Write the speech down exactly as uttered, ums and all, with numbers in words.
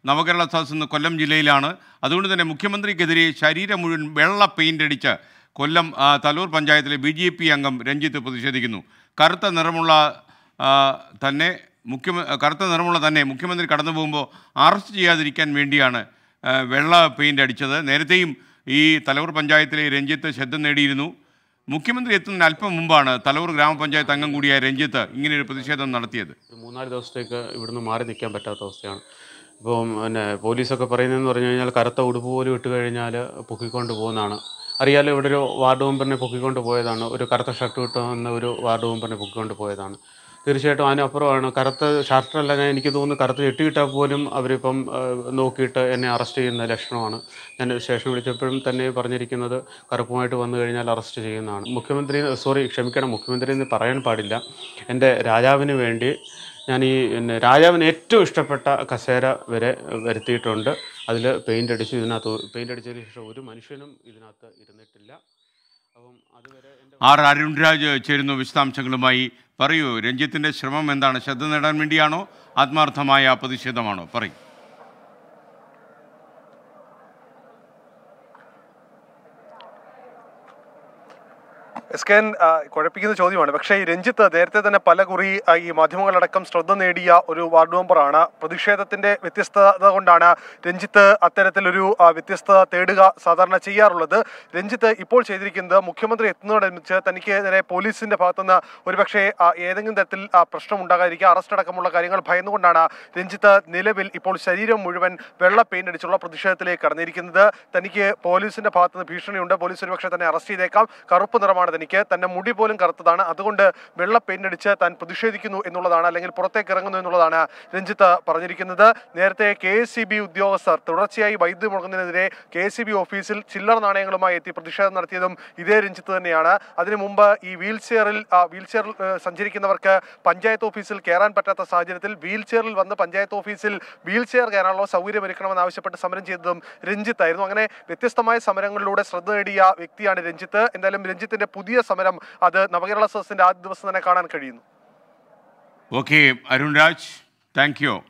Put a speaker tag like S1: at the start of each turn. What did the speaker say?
S1: നവകേരള സദസ് ഇന്ന് കൊല്ലം ജില്ലയിലാണ്. അതുകൊണ്ട് തന്നെ മുഖ്യമന്ത്രിക്കെതിരെ ശരീരം മുഴുവൻ വെള്ള പെയിൻ്റ് അടിച്ച് കൊല്ലം തലൂർ പഞ്ചായത്തിലെ ബി ജെ പി അംഗം രഞ്ജിത്ത് പ്രതിഷേധിക്കുന്നു. കറുത്ത നിറമുള്ള തന്നെ മുഖ്യ കറുത്ത നിറമുള്ള തന്നെ മുഖ്യമന്ത്രി കടന്നു പോകുമ്പോൾ അറസ്റ്റ് ചെയ്യാതിരിക്കാൻ വേണ്ടിയാണ് വെള്ള പെയിൻ്റ് അടിച്ചത്. നേരത്തെയും ഈ തലൂർ പഞ്ചായത്തിലെ രഞ്ജിത്ത് ശ്രദ്ധ നേടിയിരുന്നു. മുഖ്യമന്ത്രി എത്തുന്നതിന് അല്പം മുമ്പാണ് തലൂർ ഗ്രാമപഞ്ചായത്ത് അംഗം കൂടിയായ രഞ്ജിത്ത് ഇങ്ങനെയൊരു പ്രതിഷേധം നടത്തിയത്.
S2: മൂന്നാല് ദിവസത്തേക്ക് ഇവിടുന്ന് മാറി നിൽക്കാൻ പറ്റാത്ത അവസ്ഥയാണ്. ഇപ്പം പിന്നെ പോലീസൊക്കെ പറയുന്നതെന്ന് പറഞ്ഞു കഴിഞ്ഞാൽ കറുത്ത ഉടുപ്പ് പോലും ഇട്ട് കഴിഞ്ഞാൽ പൊക്കിക്കൊണ്ട് പോകുന്നതാണ്. അറിയാലോ, ഇവിടെ ഒരു വാർഡ് മെമ്പറിനെ പൊക്കിക്കൊണ്ട് പോയതാണ്. ഒരു കറുത്ത ഷർട്ട് ഇട്ട് വന്ന ഒരു വാർഡ് മെമ്പറിനെ പൊക്കിക്കൊണ്ട് പോയതാണ്. തീർച്ചയായിട്ടും അതിനപ്പുറമാണ്. കറുത്ത ഷർട്ടല്ല, ഞാൻ എനിക്ക് തോന്നുന്നു കറുത്ത ചെട്ടിയിട്ടാൽ പോലും അവരിപ്പം നോക്കിയിട്ട് എന്നെ അറസ്റ്റ് ചെയ്യുന്ന ലക്ഷണമാണ്. ഞാൻ സ്റ്റേഷൻ വിളിച്ചപ്പോഴും തന്നെ പറഞ്ഞിരിക്കുന്നത് കറുപ്പുമായിട്ട് വന്നു കഴിഞ്ഞാൽ അറസ്റ്റ് ചെയ്യുന്നതാണ്. മുഖ്യമന്ത്രി സോറി ക്ഷമിക്കണം മുഖ്യമന്ത്രി എന്ന് പറയാൻ പാടില്ല. എൻ്റെ രാജാവിന് വേണ്ടി ഞാൻ ഈ പിന്നെ രാജാവിന് ഏറ്റവും ഇഷ്ടപ്പെട്ട കസേര വരെ വരുത്തിയിട്ടുണ്ട്. അതിൽ പെയിൻ്റ് അടിച്ചു. ഇതിനകത്ത് പെയിൻ്റ് അടിച്ചതിന് ശേഷം ഒരു മനുഷ്യനും ഇതിനകത്ത് ഇരുന്നിട്ടില്ല. അപ്പം അതുവരെ
S1: ആർ അരുൺരാജ് ചേരുന്നു വിശദാംശങ്ങളുമായി. പറയൂ, രഞ്ജിത്തിൻ്റെ ശ്രമം എന്താണ്? ശ്രദ്ധ നേടാൻ വേണ്ടിയാണോ ആത്മാർത്ഥമായ പ്രതിഷേധമാണോ? പറയൂ.
S3: എസ് കെ എൻ കുഴപ്പിക്കുന്ന ചോദ്യമാണ്. പക്ഷേ ഈ രഞ്ജിത്ത് നേരത്തെ തന്നെ പല കുറി ഈ മാധ്യമങ്ങളടക്കം ശ്രദ്ധ നേടിയ ഒരു വാർഡ് മെമ്പറാണ്. പ്രതിഷേധത്തിന്റെ വ്യത്യസ്തത കൊണ്ടാണ് രഞ്ജിത്ത് അത്തരത്തിലൊരു വ്യത്യസ്തത തേടുക സാധാരണ ചെയ്യാറുള്ളത്. രഞ്ജിത്ത് ഇപ്പോൾ ചെയ്തിരിക്കുന്നത് മുഖ്യമന്ത്രി എത്തുന്നതോടനുബന്ധിച്ച് തനിക്കെതിരെ പോലീസിന്റെ ഭാഗത്തുനിന്ന് ഒരുപക്ഷെ ഏതെങ്കിലും തരത്തിൽ പ്രശ്നം ഉണ്ടാകാതിരിക്കുക, അറസ്റ്റ് അടക്കമുള്ള കാര്യങ്ങൾ ഭയന്നുകൊണ്ടാണ് രഞ്ജിത്ത് നിലവിൽ ഇപ്പോൾ ശരീരം മുഴുവൻ വെള്ള പെയിന്റ് അടിച്ചുള്ള പ്രതിഷേധത്തിലേക്ക് കടന്നിരിക്കുന്നത്. തനിക്ക് പോലീസിന്റെ ഭാഗത്തുനിന്ന് ഭീഷണിയുണ്ട്, പോലീസ് ഒരുപക്ഷെ തന്നെ അറസ്റ്റ് ചെയ്തേക്കാം, കറുപ്പ് നിറമാണ് തനിക്ക്, തന്റെ മുടി പോലും കറുത്തതാണ്, അതുകൊണ്ട് വെള്ള പെയിന്റ് അടിച്ച് താൻ പ്രതിഷേധിക്കുന്നു എന്നുള്ളതാണ്, അല്ലെങ്കിൽ പുറത്തേക്ക് ഇറങ്ങുന്നു എന്നുള്ളതാണ് രഞ്ജിത്ത് പറഞ്ഞിരിക്കുന്നത്. നേരത്തെ കെ എസ് സി ബി ഉദ്യോഗസ്ഥർ തുടർച്ചയായി വൈദ്യുതി മുടങ്ങുന്നതിനെതിരെ കെ എസ് സി ബി ഓഫീസിൽ ചില്ലറ നാണയങ്ങളുമായി എത്തി പ്രതിഷേധം നടത്തിയതും ഇതേ രഞ്ജിത്ത് തന്നെയാണ്. അതിനു മുമ്പ് ഈ വീൽ ചെയറിൽ വീൽ ചെയറിൽ സഞ്ചരിക്കുന്നവർക്ക് പഞ്ചായത്ത് ഓഫീസിൽ കയറാൻ പറ്റാത്ത സാഹചര്യത്തിൽ വീൽ ചെയറിൽ വന്ന് പഞ്ചായത്ത് ഓഫീസിൽ വീൽ ചെയർ കയറാനുള്ള സൗകര്യം ഒരുക്കണമെന്ന് ആവശ്യപ്പെട്ട് സമരം ചെയ്തതും രഞ്ജിത്തായിരുന്നു. അങ്ങനെ വ്യത്യസ്തമായ സമരങ്ങളിലൂടെ ശ്രദ്ധ നേടിയ വ്യക്തിയാണ് രഞ്ജിത്ത്. എന്തായാലും രഞ്ജിത്തിന്റെ പുതിയ സമരം അത് നവകേരള സദസ്സിന്റെ ആദ്യ ദിവസം തന്നെ കാണാൻ കഴിയുന്നു.
S1: Okay Arunraj, thank U.